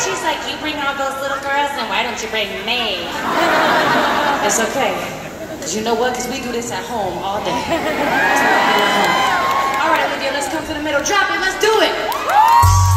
She's like, you bring all those little girls, then why don't you bring me? It's okay. Because you know what? Because we do this at home all day. That's what I do at home. All right, Olivia, let's come to the middle. Drop it. Let's do it.